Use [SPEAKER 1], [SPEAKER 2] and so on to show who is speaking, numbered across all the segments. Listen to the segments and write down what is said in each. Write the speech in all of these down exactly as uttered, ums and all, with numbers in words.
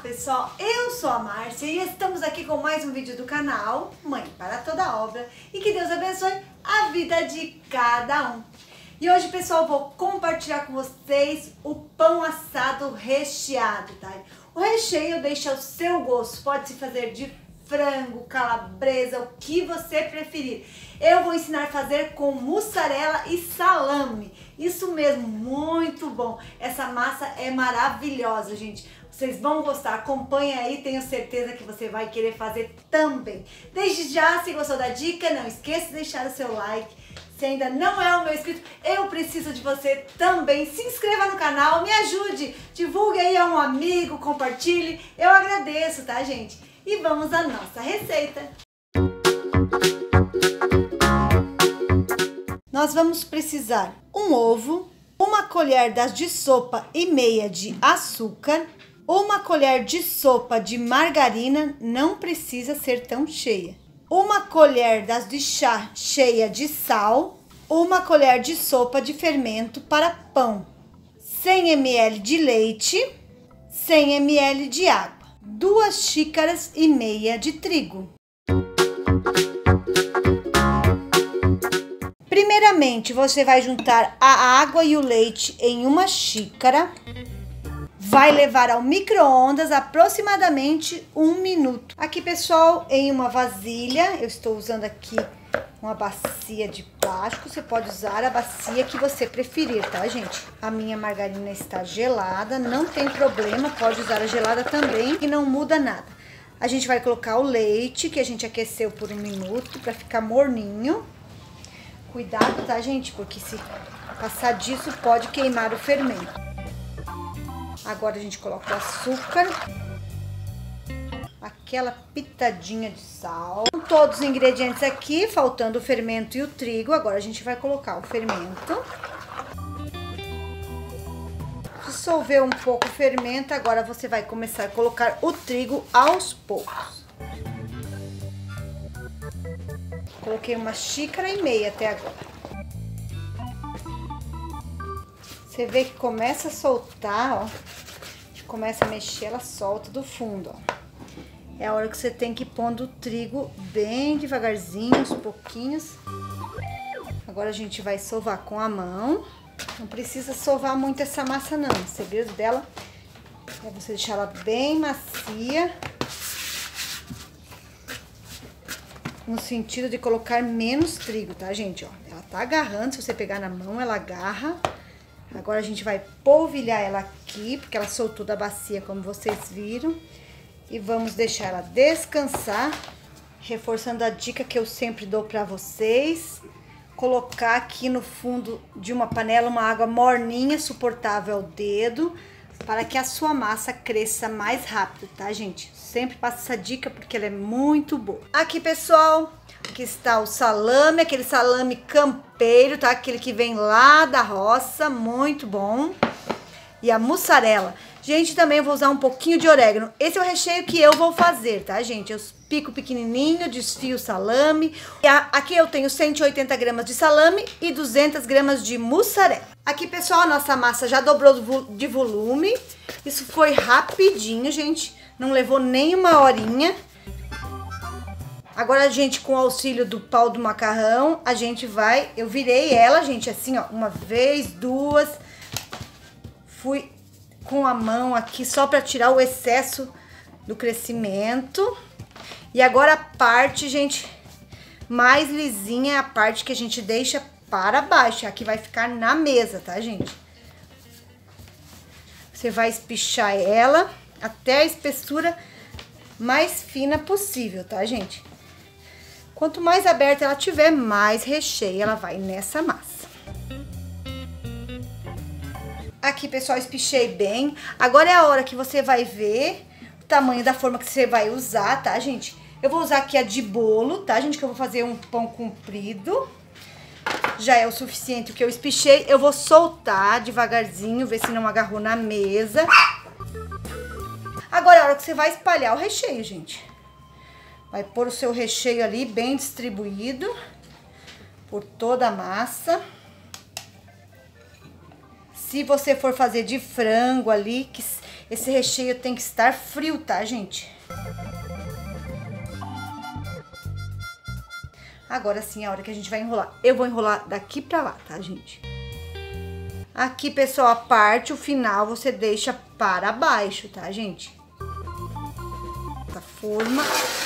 [SPEAKER 1] pessoal, eu sou a Márcia e estamos aqui com mais um vídeo do canal Mãe para Toda Obra e que Deus abençoe a vida de cada um. E hoje, pessoal, vou compartilhar com vocês o pão assado recheado, tá? O recheio deixa ao seu gosto, pode se fazer de frango, calabresa, o que você preferir. Eu vou ensinar a fazer com mussarela e salame. Isso mesmo, muito bom. Essa massa é maravilhosa, gente. Vocês vão gostar, acompanha aí, tenho certeza que você vai querer fazer também. Desde já, se gostou da dica, não esqueça de deixar o seu like. Se ainda não é o meu inscrito, eu preciso de você também. Se inscreva no canal, me ajude, divulgue aí a um amigo, compartilhe. Eu agradeço, tá, gente? E vamos à nossa receita. Nós vamos precisar um ovo, uma colher das de sopa e meia de açúcar, uma colher de sopa de margarina, não precisa ser tão cheia, uma colher das de chá cheia de sal, uma colher de sopa de fermento para pão, cem mililitros de leite, cem mililitros de água, duas xícaras e meia de trigo. Primeiramente, você vai juntar a água e o leite em uma xícara. Vai levar ao micro-ondas aproximadamente um minuto. Aqui, pessoal, em uma vasilha, eu estou usando aqui uma bacia de plástico. Você pode usar a bacia que você preferir, tá, gente? A minha margarina está gelada, não tem problema, pode usar a gelada também, que não muda nada. A gente vai colocar o leite, que a gente aqueceu por um minuto, para ficar morninho. Cuidado, tá, gente? Porque se passar disso, pode queimar o fermento. Agora a gente coloca o açúcar, aquela pitadinha de sal. Com todos os ingredientes aqui, faltando o fermento e o trigo, agora a gente vai colocar o fermento. Dissolveu um pouco o fermento, agora você vai começar a colocar o trigo aos poucos. Coloquei uma xícara e meia até agora. Você vê que começa a soltar, ó. Começa a mexer, ela solta do fundo, ó. É a hora que você tem que ir pondo o trigo bem devagarzinho, aos pouquinhos. Agora a gente vai sovar com a mão. Não precisa sovar muito essa massa, não. O segredo dela é você deixar ela bem macia. No sentido de colocar menos trigo, tá, gente? Ó, ela tá agarrando, se você pegar na mão, ela agarra. Agora a gente vai polvilhar ela aqui, porque ela soltou da bacia, como vocês viram. E vamos deixar ela descansar, reforçando a dica que eu sempre dou pra vocês. Colocar aqui no fundo de uma panela uma água morninha, suportável ao dedo, para que a sua massa cresça mais rápido, tá, gente? Sempre passo essa dica porque ela é muito boa. Aqui, pessoal, aqui está o salame, aquele salame campeiro, tá? Aquele que vem lá da roça, muito bom. E a mussarela. Gente, também eu vou usar um pouquinho de orégano. Esse é o recheio que eu vou fazer, tá, gente? Eu pico pequenininho, desfio o salame. E aqui eu tenho cento e oitenta gramas de salame e duzentas gramas de mussarela. Aqui, pessoal, a nossa massa já dobrou de volume. Isso foi rapidinho, gente. Não levou nem uma horinha. Agora, a gente, com o auxílio do pau do macarrão, a gente vai... Eu virei ela, gente, assim, ó, uma vez, duas. Fui com a mão aqui só para tirar o excesso do crescimento. E agora a parte, gente, mais lisinha é a parte que a gente deixa para baixo. Aqui vai ficar na mesa, tá, gente? Você vai espichar ela até a espessura mais fina possível, tá, gente? Quanto mais aberta ela tiver, mais recheio ela vai nessa massa. Aqui, pessoal, espichei bem. Agora é a hora que você vai ver o tamanho da forma que você vai usar, tá, gente? Eu vou usar aqui a de bolo, tá, gente? Que eu vou fazer um pão comprido. Já é o suficiente o que eu espichei. Eu vou soltar devagarzinho, ver se não agarrou na mesa. Agora é a hora que você vai espalhar o recheio, gente. Vai pôr o seu recheio ali bem distribuído por toda a massa. Se você for fazer de frango ali, que esse recheio tem que estar frio, tá, gente? Agora sim, a hora que a gente vai enrolar. Eu vou enrolar daqui pra lá, tá, gente? Aqui, pessoal, a parte, o final, você deixa para baixo, tá, gente? A forma.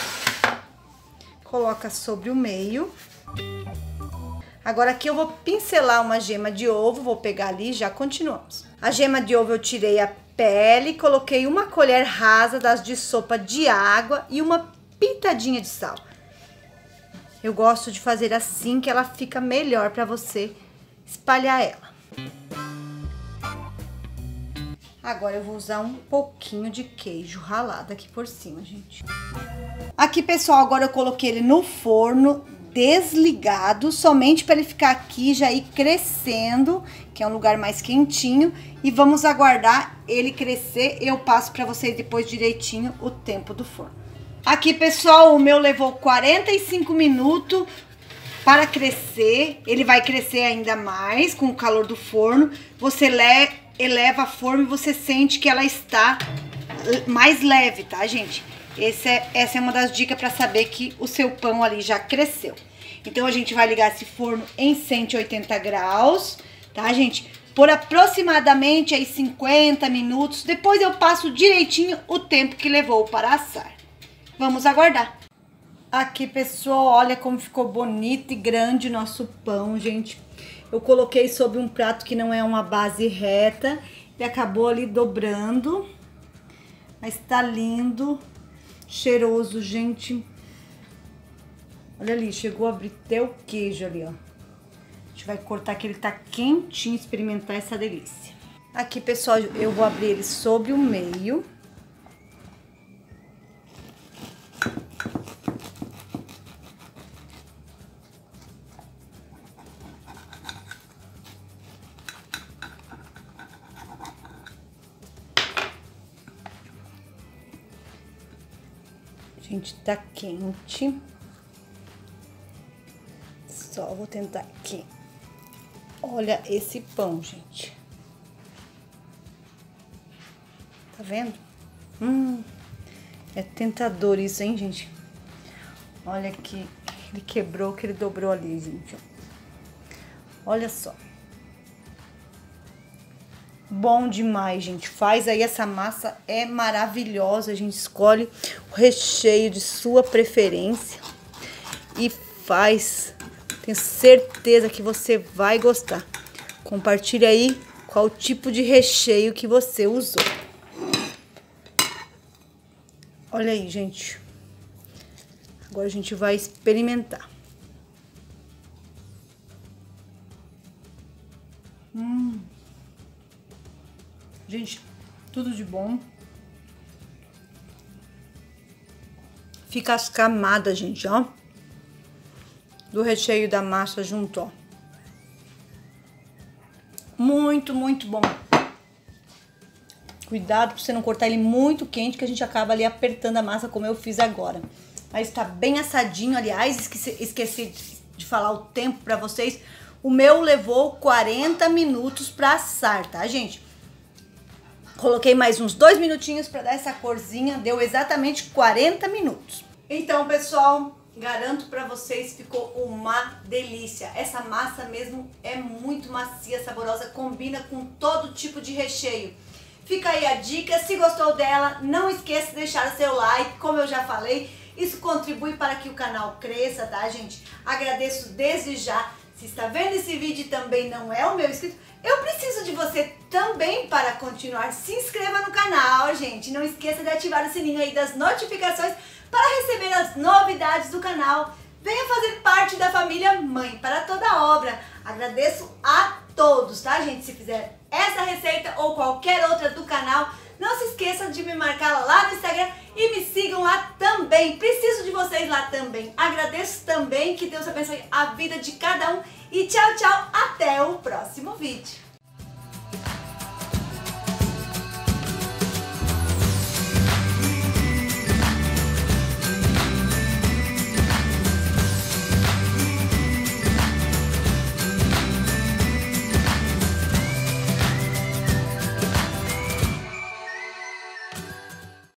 [SPEAKER 1] Coloca sobre o meio. Agora aqui eu vou pincelar uma gema de ovo, vou pegar ali e já continuamos. A gema de ovo eu tirei a pele, coloquei uma colher rasa das de sopa de água e uma pitadinha de sal. Eu gosto de fazer assim que ela fica melhor para você espalhar ela. Agora eu vou usar um pouquinho de queijo ralado aqui por cima, gente. Aqui, pessoal, agora eu coloquei ele no forno desligado, somente para ele ficar aqui já ir crescendo, que é um lugar mais quentinho. E vamos aguardar ele crescer. Eu passo para vocês depois direitinho o tempo do forno. Aqui, pessoal, o meu levou quarenta e cinco minutos para crescer. Ele vai crescer ainda mais com o calor do forno. Você le eleva a forma e você sente que ela está mais leve, tá, gente? Esse é, essa é uma das dicas para saber que o seu pão ali já cresceu. Então, a gente vai ligar esse forno em cento e oitenta graus, tá, gente? Por aproximadamente aí cinquenta minutos. Depois eu passo direitinho o tempo que levou para assar. Vamos aguardar. Aqui, pessoal, olha como ficou bonito e grande o nosso pão, gente. Eu coloquei sobre um prato que não é uma base reta e acabou ali dobrando. Mas tá lindo, cheiroso, gente. Olha ali, chegou a abrir até o queijo ali, ó. A gente vai cortar que ele tá quentinho, experimentar essa delícia. Aqui, pessoal, eu vou abrir ele sobre o meio. Gente, tá quente. Só vou tentar aqui. Olha esse pão, gente. Tá vendo? Hum, é tentador isso, hein, gente? Olha que ele quebrou, que ele dobrou ali, gente. Olha só. Bom demais, gente. Faz aí, essa massa é maravilhosa. A gente escolhe o recheio de sua preferência e faz. Tenho certeza que você vai gostar. Compartilhe aí qual o tipo de recheio que você usou. Olha aí, gente. Agora a gente vai experimentar. Hum. Gente, tudo de bom. Fica as camadas, gente, ó. Do recheio da massa junto, ó. Muito, muito bom. Cuidado pra você não cortar ele muito quente, que a gente acaba ali apertando a massa, como eu fiz agora. Mas tá bem assadinho, aliás, esqueci, esqueci de falar o tempo pra vocês. O meu levou quarenta minutos pra assar, tá, gente? Coloquei mais uns dois minutinhos para dar essa corzinha, deu exatamente quarenta minutos. Então, pessoal, garanto para vocês, ficou uma delícia. Essa massa mesmo é muito macia, saborosa, combina com todo tipo de recheio. Fica aí a dica, se gostou dela, não esqueça de deixar o seu like, como eu já falei, isso contribui para que o canal cresça, tá, gente? Agradeço desde já. Se está vendo esse vídeo e também não é o meu inscrito, eu preciso de você também para continuar. Se inscreva no canal, gente. Não esqueça de ativar o sininho aí das notificações para receber as novidades do canal. Venha fazer parte da família Mãe para toda obra. Agradeço a todos, tá, gente? Se fizer essa receita ou qualquer outra do canal, não se esqueça de me marcar lá no Instagram e me sigam lá também. Preciso de vocês lá também. Agradeço também, que Deus abençoe a vida de cada um. E tchau, tchau. Até o próximo vídeo.